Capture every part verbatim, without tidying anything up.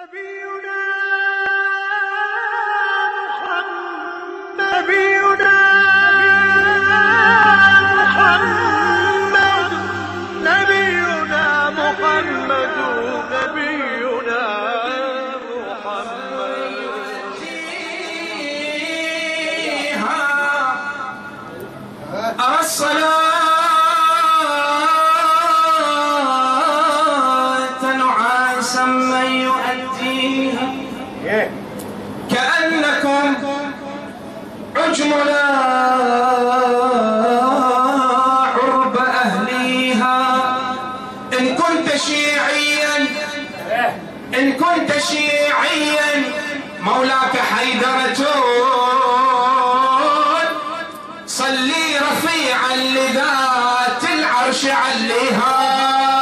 كأنكم عجملا عرب أهليها. إن كنت شيعيا إن كنت شيعيا مولاك حيدرة صلي رفيعا لذات العرش عليها.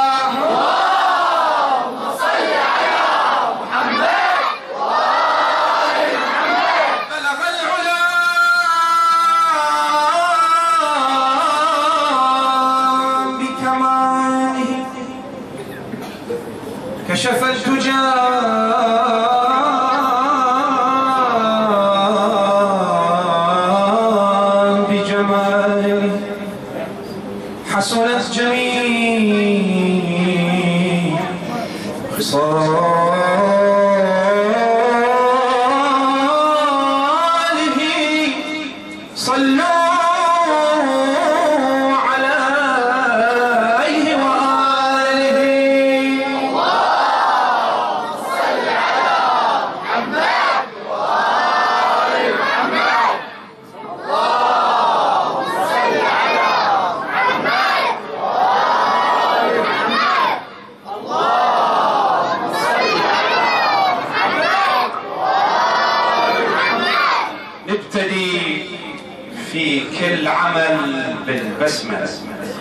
كشف الدجى بجماله حصلت جميع خصاله. صلوا نبتدي في كل عمل بالبسملة.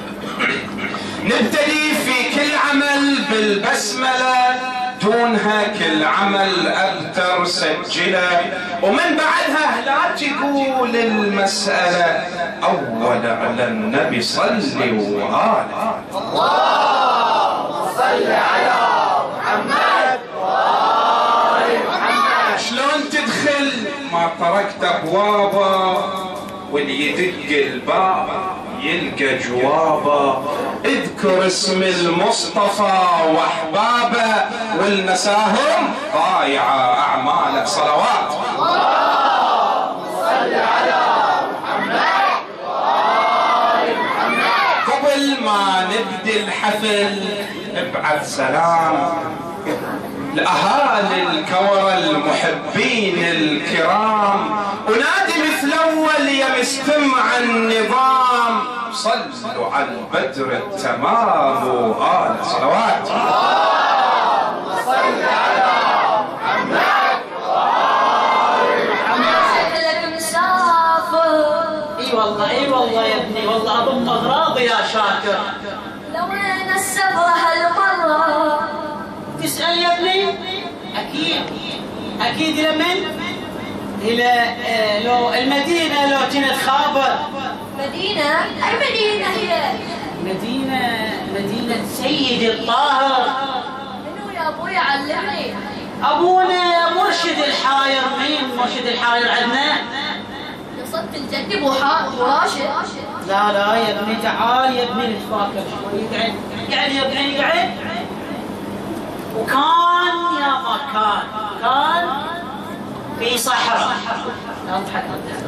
نبتدي في كل عمل بالبسملة، دونها كل عمل أبتر سجله. ومن بعدها لا تقول المسألة أول على النبي صلي وآله. اللهم صل على محمد وآل محمد. شلون تدخل ما تركت ابوابه، واللي يدق الباب يلقى جوابه. اذكر اسم المصطفى واحبابه، والنساهم ضايعه اعمالك. صلوات. اللهم صل على محمد وآل محمد. قبل ما نبدي الحفل ابعث سلام لأهالي الكورة المحبين الكرام، ونادي مثل أول يا مستمع النظام. صلوا على البدر التمام وآل. صلوات. اللهم صل على محمد وآل محمد. لك مسافر. اي والله اي والله يا ابني، والله اضم اغراضي يا شاكر. لوين السفرة هالمرة؟ تسأل يا ابني؟ أكيد أكيد. لمن؟ إلى آه لو المدينة، لو كنت خابر. مدينة؟ أي مدينة هي؟ مدينة مدينة سيد الطاهر. منو يا أبوي علمني؟ أبونا مرشد الحاير. مين مرشد الحاير عندنا؟ قصدت الجد أبو راشد. لا لا يا ابني، تعال يا ابني نتفاكر شوي. قعد قعد يا ابني قعد. وكان يا ما كان كان في صحراء. لا تضحك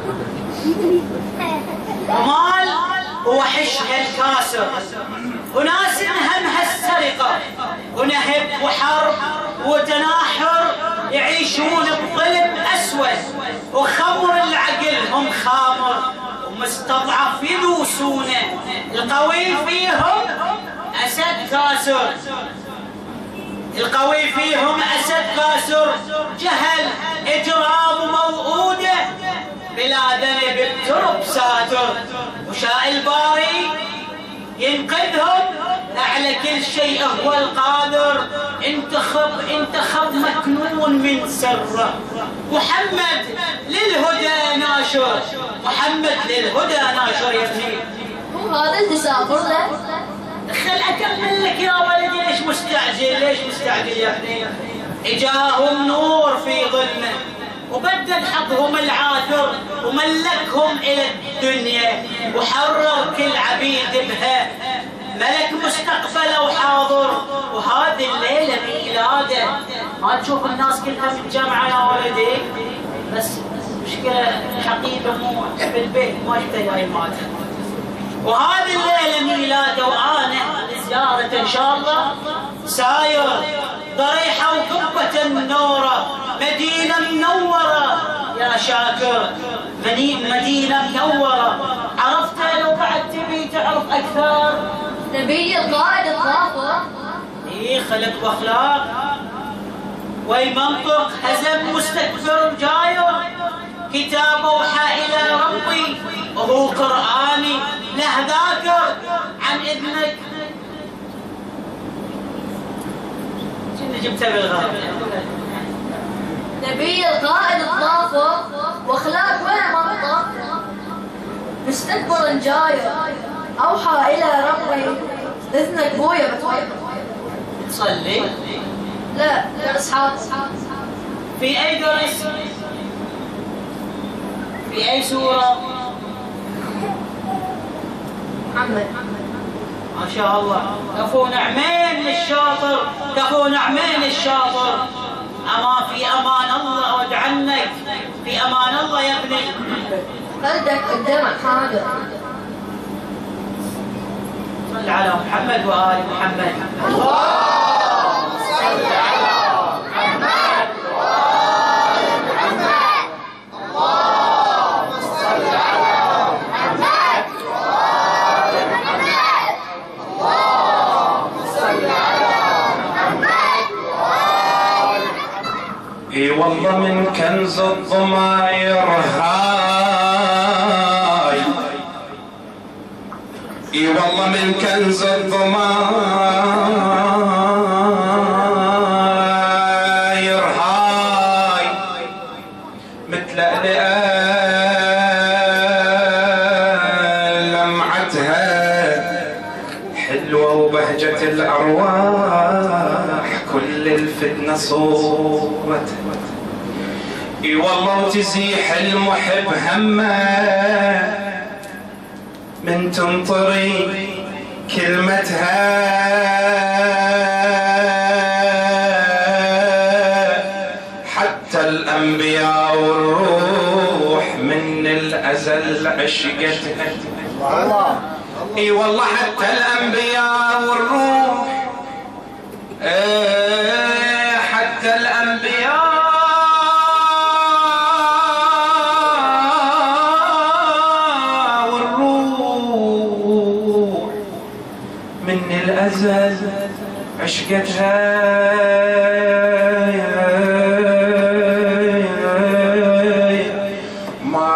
ومال ووحش هالكاسر، وناس همها السرقة ونهب وحرب وتناحر، يعيشون بظلم أسود وخمر العقل هم خامر، ومستضعف يدوسونه. القوي فيهم أسد كاسر، القوي فيهم أسد كاسر، جهل إجرام موؤودة، بلا ذنب الترب ساتر. وشاء الباري ينقذهم، على كل شيء هو القادر. انتخب انتخب مكنون من سره. محمد للهدى ناشر، محمد للهدى ناشر يا ابني. هو هذا اللي تسافر له؟ خل اكمل لك يا ولدي. ليش مستعجل؟ ليش مستعجل يا ابني؟ اجاهم نور في ظلمه وبدل حظهم العاثر وملكهم الى الدنيا وحرر كل عبيد بها ملك مستقبل وحاضر. وهذه الليله ميلاده ما تشوف الناس كلها متجمعه يا ولدي، بس مشكله حقيبه مو بالبيت ما شفته جاي ماته. وهذه الليله ميلاده وانا لزيارته ان شاء الله ساير ضريحه وقبه منوره مدينه منوره يا شاكر، مدينه منوره. عرفته لو بعد تبي تعرف اكثر؟ نبي القائد الظافر. اي خلق واخلاق وي منطق هزم مستكبر جاير، كتاب اوحى الى ربي وهو قراني له ذاكر عن اذنك. شنو جبتها بالغرب؟ نبي القائد الظافر واخلاق ولا منطق مستكبر جاير، اوحى الى ربي اذنك بويا بتويا. تصلي؟ لا لا اصحاب. في اي درس؟ في اي سوره؟ محمد. ما شاء الله، كفو نعمين للشاطر، كفو نعمين للشاطر. اما في امان الله ود عنك، في امان الله يا ابني. خلدك قدامك حاضر. صل على محمد وآل محمد. اللهم صل على محمد وآل محمد. اللهم صل على محمد وآل محمد. اللهم صل على محمد وآل محمد. اي والله من كنز الضماير هاي، اي والله من كنز الضماير هاي مثل لمعتها حلوة وبهجة الأرواح كل الفتنة صورتها. اي والله وتزيح المحب همه من تنطري كلمتها، حتى الأنبياء والروح من الأزل عشقتها. الله. اي والله حتى الأنبياء والروح، ايه حتى الأنبياء من الأزل عشقتها. ما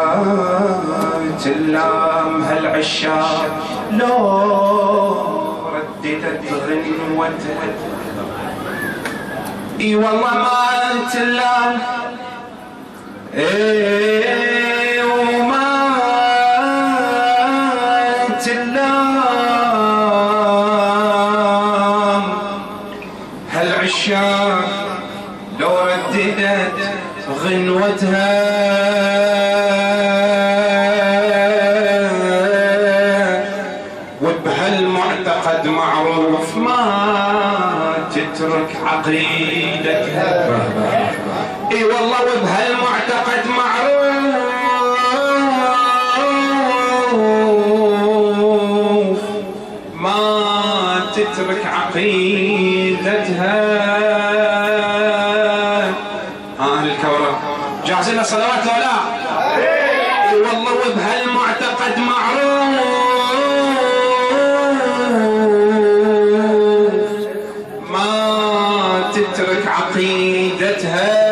تلام هالعشاق لو رددت غنوتها. اي والله ما تلام اي وما تلام هالعشاق لو رددت غنوتها. وبهالمعتقد معروف ما تترك عقيدتها. اي والله وبهالمعتقد معروف ما تترك عقيدتها. ها اهل الكورة جاهزين للصلوات لو لا؟ اي والله وبهالمعتقد معروف ما تترك عقيدتها.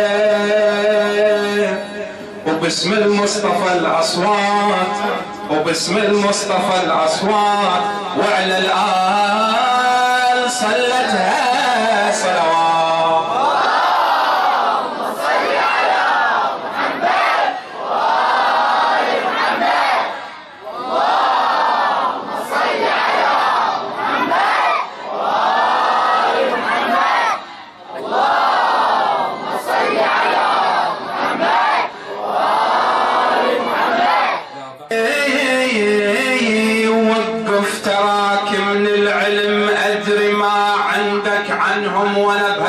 وباسم المصطفى الأصوات، وباسم المصطفى الأصوات وعلى الآل صلتها صلوات. اللهم صل على محمد وآل محمد. اللهم صل على محمد وآل محمد. اللهم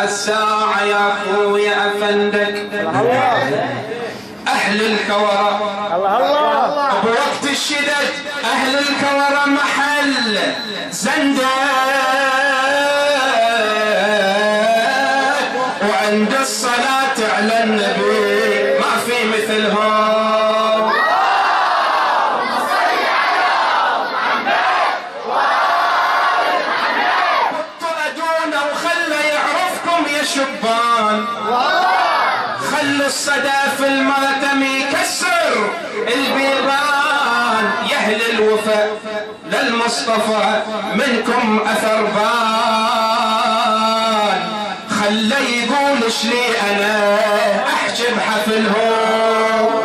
هالساعة يا اخويا افندك اهل الكورة الله الله بوقت الشدد اهل الكورة محل زندق وعند الصلاة على النبي ما في مثلهم. شبان خلوا الصدى في الماتم يكسر البيبان يا اهل الوفا للمصطفى منكم اثر بان خلى يقول شلي انا احجي بحفلهم.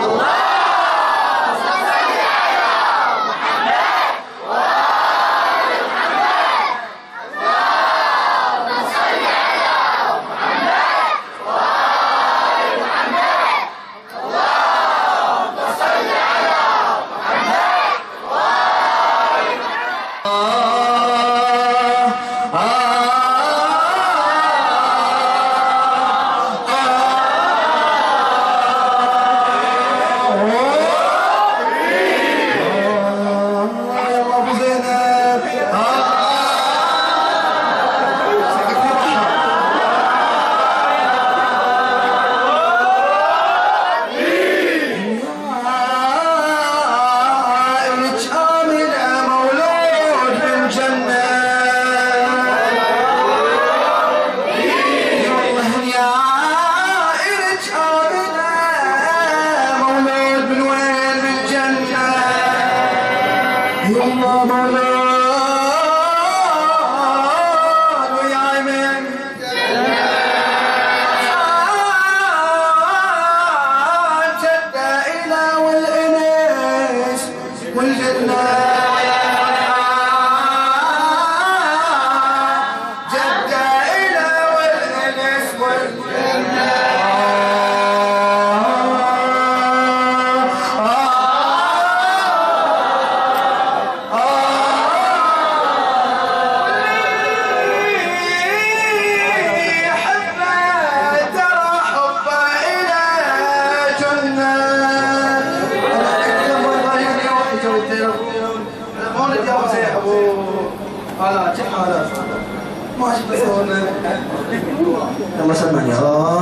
يلا سمعني.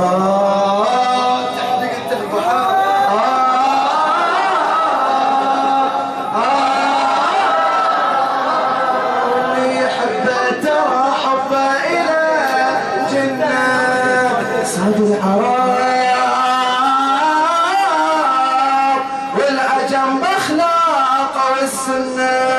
تحدق انت في البحر. اللي حبه ترى حبه الى جنة سعد العرب والعجم باخلاقه والسنه.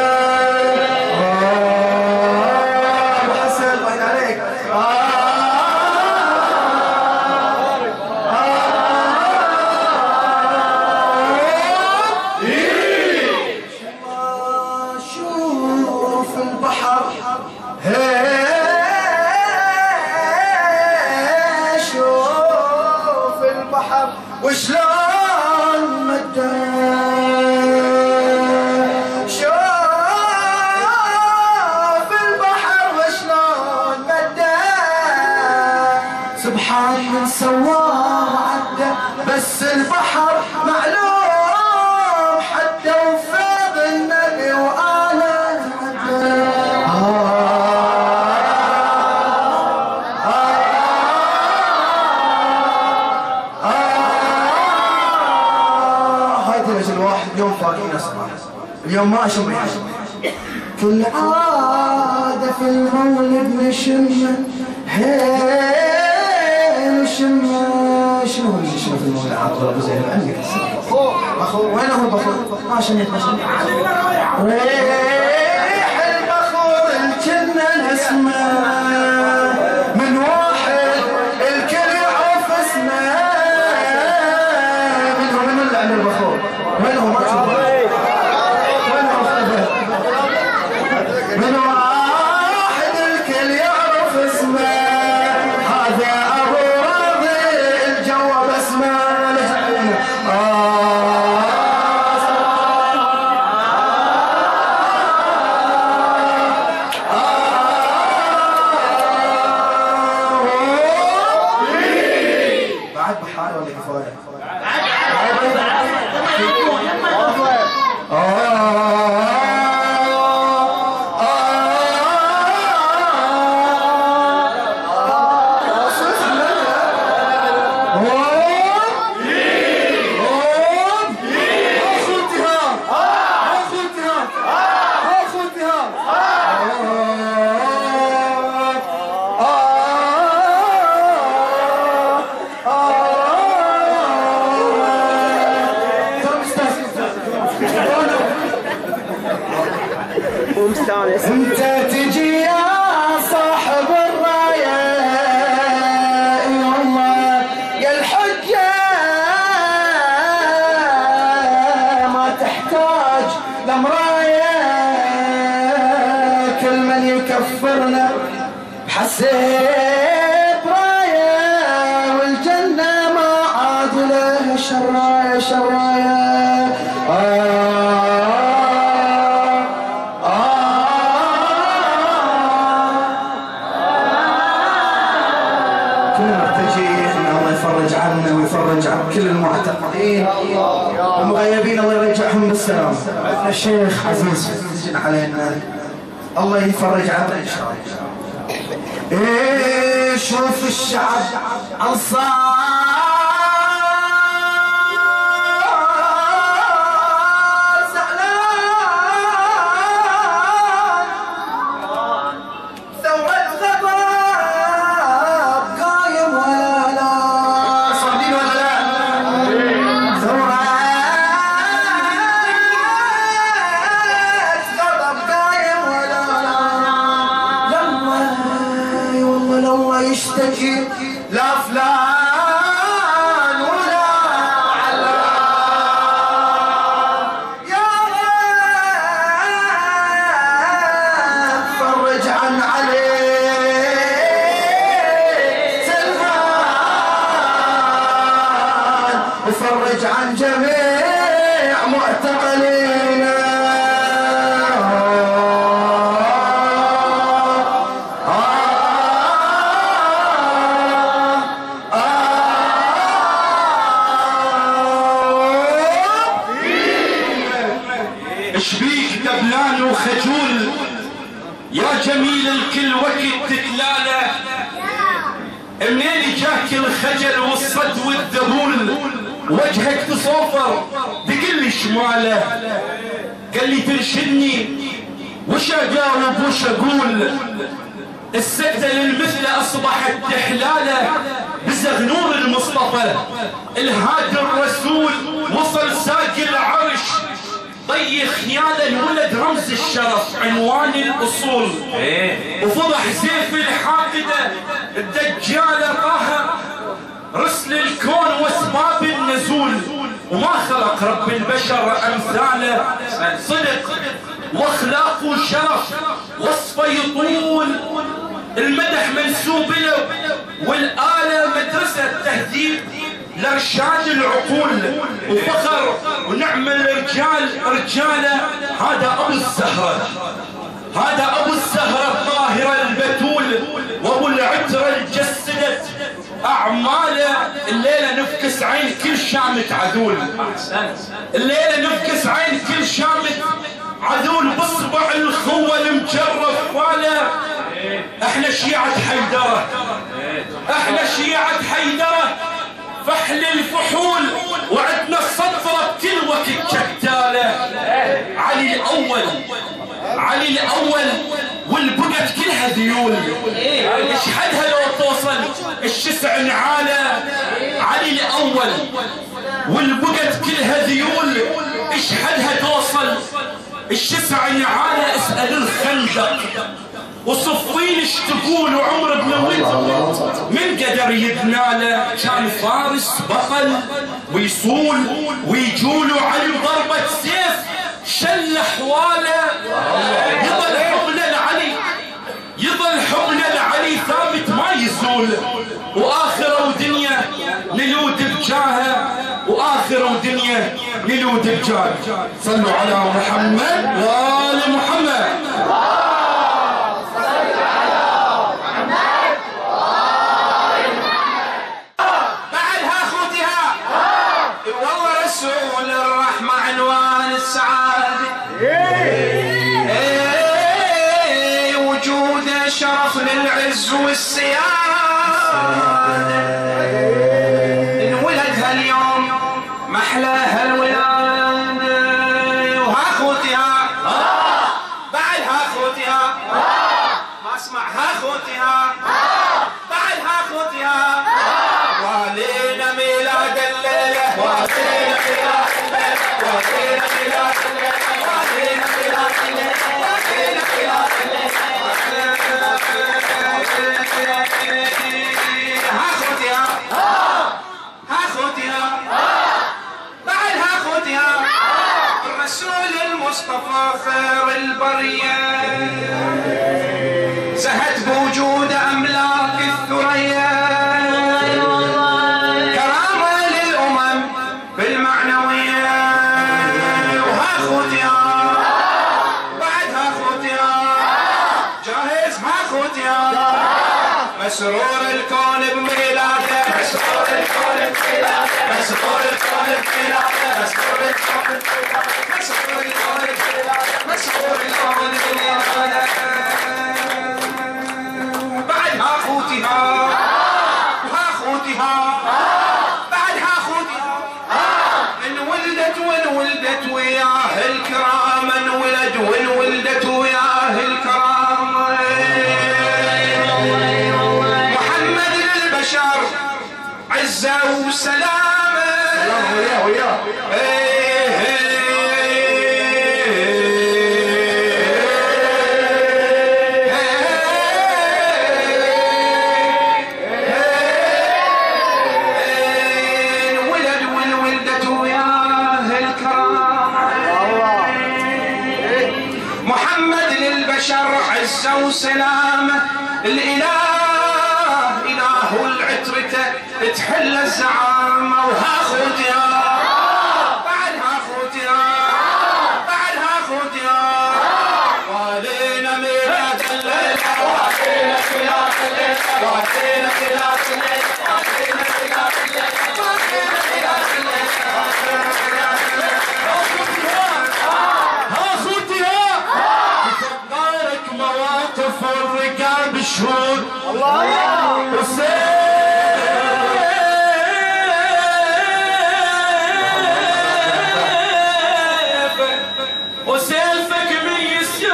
وشلون مدى شوف البحر وشلون مدى سبحان من سواه عدى بس البحر معلوم حتى وفاض النبي وآله عدى. الواحد يوم فاقين اصبح اليوم ما اشم ريحه. كل عاده في المولد نشم هي نشم شنو اللي نشم في المولد عاد ابو زين عندك بخور وين هو البخور؟ ما شميت ما شميت ريح البخور الجنه نسمه من واحد الكل يعرف اسمه. منو منو اللي عند البخور؟ وين هو ما تشوفه؟ وين هو خلفه؟ من واحد الكل يعرف اسمه هذا ابو راضي الجو باسمه. آه بعد ولا كفايه؟ انت تجي يا صاحب الرايه والله يا الحجه ما تحتاج لمرايه كل من يكفرنا حسيت رايه والجنه ما عاد له شرايه شرايه ويفرج عن كل المعتقلين والمغيبين الله يرجعهم بالسلام. الشيخ عزيز علينا الله يفرج عنه ان شاء الله. ايه شوف الشعب انصار يشتكي لا فلان ولا علان يا رب فرج عن علي سلمان وفرج عن جميع معتقلينا. شبيك دبلان وخجول يا جميل الكل وقت تتلاله منين جاك الخجل والصد والذبول وجهك تصوفر تقلي شماله قال لي ترشدني وش اجاوب وش اقول السكتة للمثل اصبحت تحلاله بزغنور المصطفى الهادي الرسول وصل ساق العرش طي خيال الولد رمز الشرف عنوان الاصول وفضح سيف الحاقده الدجاله قهر رسل الكون واسباب النزول وما خلق رب البشر امثاله صدق واخلاق وشرف وصفه يطول المدح منسوب له والاله مدرسه تهذيب لارشاد العقول وفخر ونعم الرجال رجاله هذا ابو الزهره هذا ابو الزهره الطاهره البتول وابو العتره الجسدت اعماله الليله نفكس عين كل شامت عذول الليله نفكس عين كل شامت عذول باصبع الخوه المجرف فاله احنا شيعه حيدره احنا شيعه حيدره فحل الفحول وعدنا الصدفة بكل وقت شتالة علي الأول علي الأول والبقت كلها ذيول اشحدها لو توصل الشسع نعالة علي الأول والبقت كلها ذيول اشحدها توصل الشسع نعالة اسأل الخندق وصفين ايش تقول وعمر بن ود من قدر يبناله كان فارس بطل ويصول ويجول علي ضربة سيف شل حواله يظل حبل العلي يظل حبل العلي ثابت ما يزول واخره ودنيا نلود بجاهه واخره ودنيا نلود بجاهه. صلوا على محمد وآل محمد. بعدها اخوتي العز والسيادة انولد هاليوم محلاها الولادة وها خوتها بعدها خوتها ما اسمعها خوتها بعدها خوتها والينا ميلاد الليلة والينا ميلاد الليلة والينا ميلاد الليلة والينا ميلاد الليلة والينا ميلاد الليلة ها خوتها ها خوتها بعدها خوتها الرسول المصطفى خير البرية زهت بوجود أملاك الثريا كرامة للأمم بالمعنوية وها خوتها بعدها خوتها جاهز ها خوتها مسرور الكون بميلاده مسرور الكون بميلاده مسرور الكون بميلاده مسرور الكون بميلاده مسرور الكون بميلاده مسرور الكون بميلاده بعدها خوتها وها خوتها بعدها خوتها انولدت وانولدت وياه الكرام انولد وانولدت وياه الكرام محمد للبشر عزة وسلامة وياه وياه عزة وسلامة الإله إله العترة تحل الزعامة وها خوتها بعدها خوتها بعدها خوتها والينا ميلاد الليلة والينا ميلاد الليلة والينا ميلاد الليلة والينا ميلاد الليلة والينا ميلاد الليلة ها خوتها بفكرك مواقف والرقاب شهود الله يا وسيفك من يسولف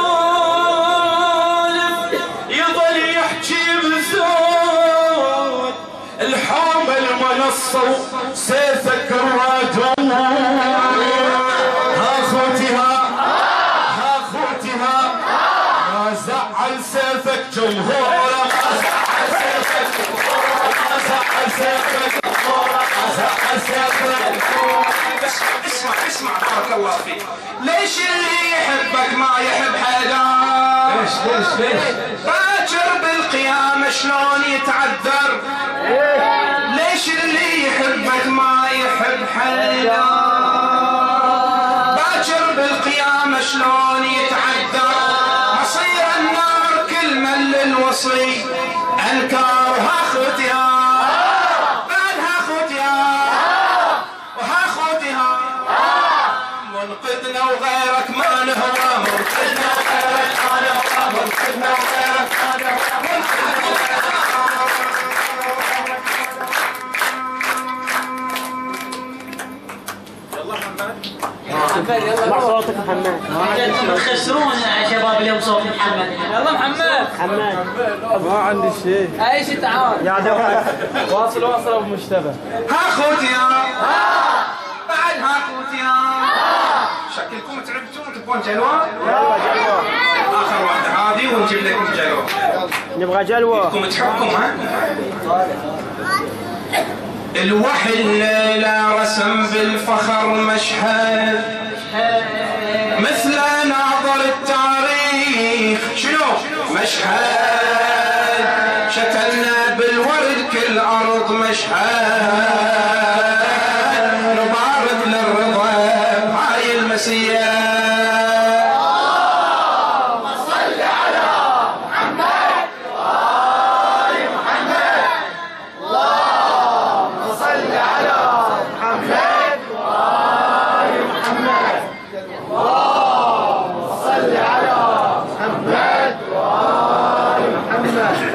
يضل يحكي بزود الحوم المنصة سيفك الرجل ها خوتها ها خوتها ما زعل سيفك جمهوره ما زعل سيفك جمهوره ما زعل سيفك جمهوره ما زعل سيفك اسمع اسمع بارك الله فيك ليش اللي يحبك ما يحب حدا ليش ليش ليش باكر بالقيامة شلون يتعذر ليش اللي يحبك ما يحب حدا باكر بالقيامة شلون يتعذر مصير النار كل من للوصي انكارها خوتها بعدها خوتها وها خوتها منقذنا وغيرك ما نهوى منقذنا وغيرك ما نهوى منقذنا وغيرك ما نهوى منقذنا وغيرك اسمع صوتك محمد. انتم تخسرونا يا شباب اليوم صوت محمد. يلا محمد. محمد ما عندي شيء. اي شيء تعال. يا دفع واصل واصل ابو مشتبه. ها خوتيا بعد ها خوتيا شكلكم تعبتوا تبغون جلوه؟ يلا جلوه. اخر واحده هذه ونجيب لكم جلوه. نبغى جلوه. بدكم تحبكم ها؟ الوحي الليلة رسم بالفخر مشهد مثل ناظر التاريخ شنو مشهد شكلنا بالورد كل أرض مشهد نبارك للرضا هاي المسيح صل على محمد وآل محمد.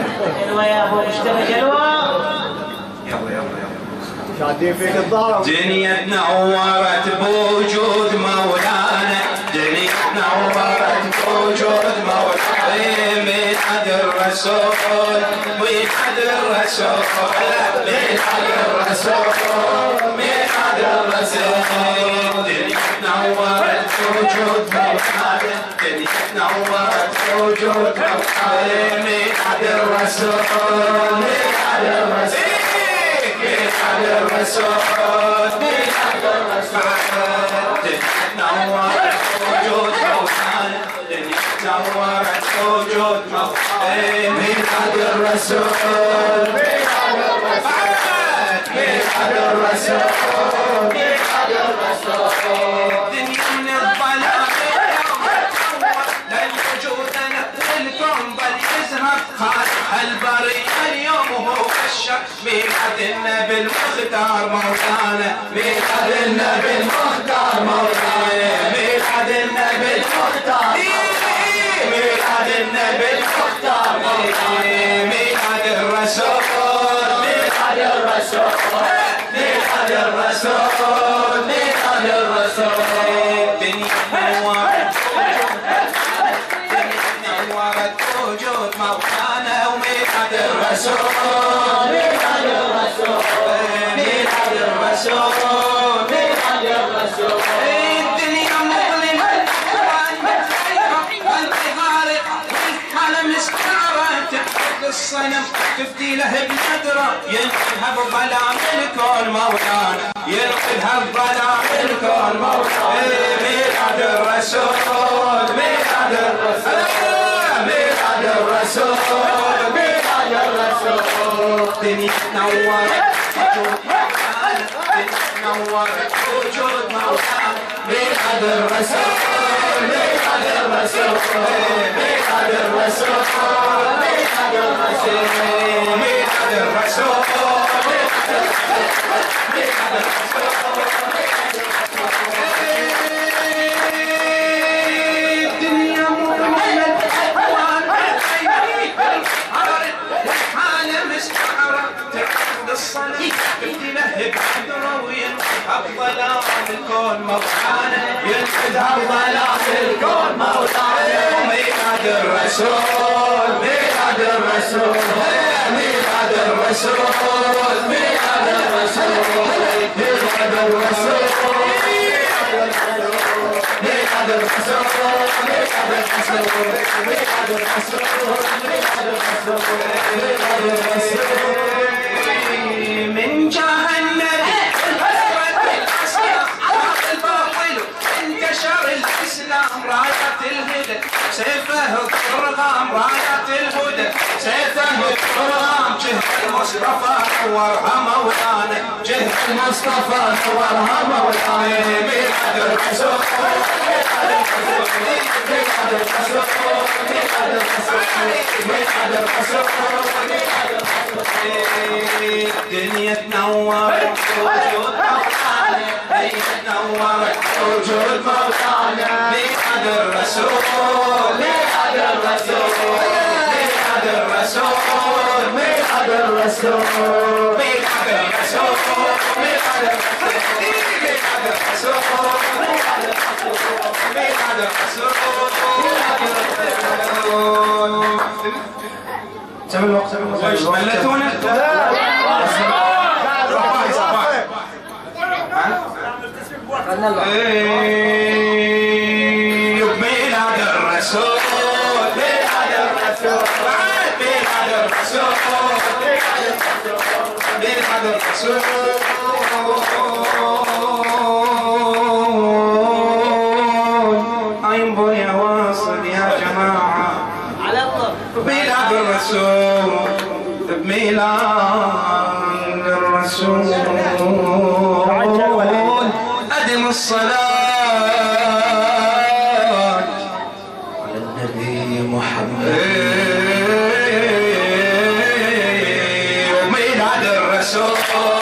شادين فيك الظهر. دنيا نورت بوجود مولانا، دنيا نورت بوجود مولانا، ميلاد الرسول ميلاد الرسول ميلاد الرسول ميلاد الرسول. دنيا نورت بوجود مولانا، دنيا نورت بوجود مولانا، ميلاد الرسول ميلاد الرسول ميلاد الرسول ميلاد الرسول. دنيا نورت بوجود مولانا، دنيا نورت بوجود مولانا، ميلاد الرسول ميلاد الرسول ميلاد الرسول ميلاد الرسول. دنيا من الظلام للوجود للكون بل يزهر خالق البرية اليوم هو الشك. ميلاد النبي المختار مولانا، ميلاد النبي المختار مولانا، ميلاد النبي المختار ميلاد النبي المختار مولانا، ميلاد الرسول ميلاد الرسول ميلاد الرسول ميلاد الرسول. دنيا نورت نورت وجود مولانا، وميلاد الرسول ميلاد الرسول ميلاد الرسول ميلاد الرسول. الدنيا مظلمة والبهار والحالة مستعرة تحت الصنم تفدي له بنذرة، ينقذها بظلام الكون مولانا، ينقذها بظلام الكون مولانا، ميلاد الرسول ميلاد الرسول ميلاد الرسول ميلاد الرسول. دنيا نورت وجود مولانا، دنيا نورت وجود مولانا، ميلاد الرسول ميلاد الرسول ميلاد الرسول ميلاد الرسول ميلاد الرسول ميلاد الرسول. الدنيا مظلمة والحالة مستعرة تحت الصنم تفدي له بقدره، وينقذها بظلام الكون مولانا، ينقذها بظلام الكون مولانا، ميلاد الرسول ميلاد الرسول ميلاد الرسول ميلاد الرسول ميلاد الرسول ميلاد الرسول ميلاد الرسول ميلاد الرسول ميلاد الرسول. من جهنم الحسرة الأسلام عرض الباطل انتشر الإسلام، راية الهدى سيفه الضرغام، راية الهدى سيفه الضرغام، جهد المصطفى نورها مولانا، جهد المصطفى نورها مولانا، ميلاد الرسول ميلاد الرسول ميلاد الرسول ميلاد الرسول ميلاد الرسول ميلاد الرسول. الدنيا تنورت وجود مولانا، الدنيا تنورت وجود مولانا، ميلاد الرسول ميلاد الرسول ميلاد الرسول ميلاد الرسول ميلاد الرسول ميلاد الرسول ميلاد الرسول ميلاد الرسول ميلاد الرسول. سم الوقت سم الوقت ملتونا ميلاد الرسول ميلاد الرسول ميلاد الرسول ميلاد الرسول. انظر يا واصل يا جماعة على الله، ميلاد الرسول بميلاد الرسول أدم الصلاة على النبي محمد. ميلاد الرسول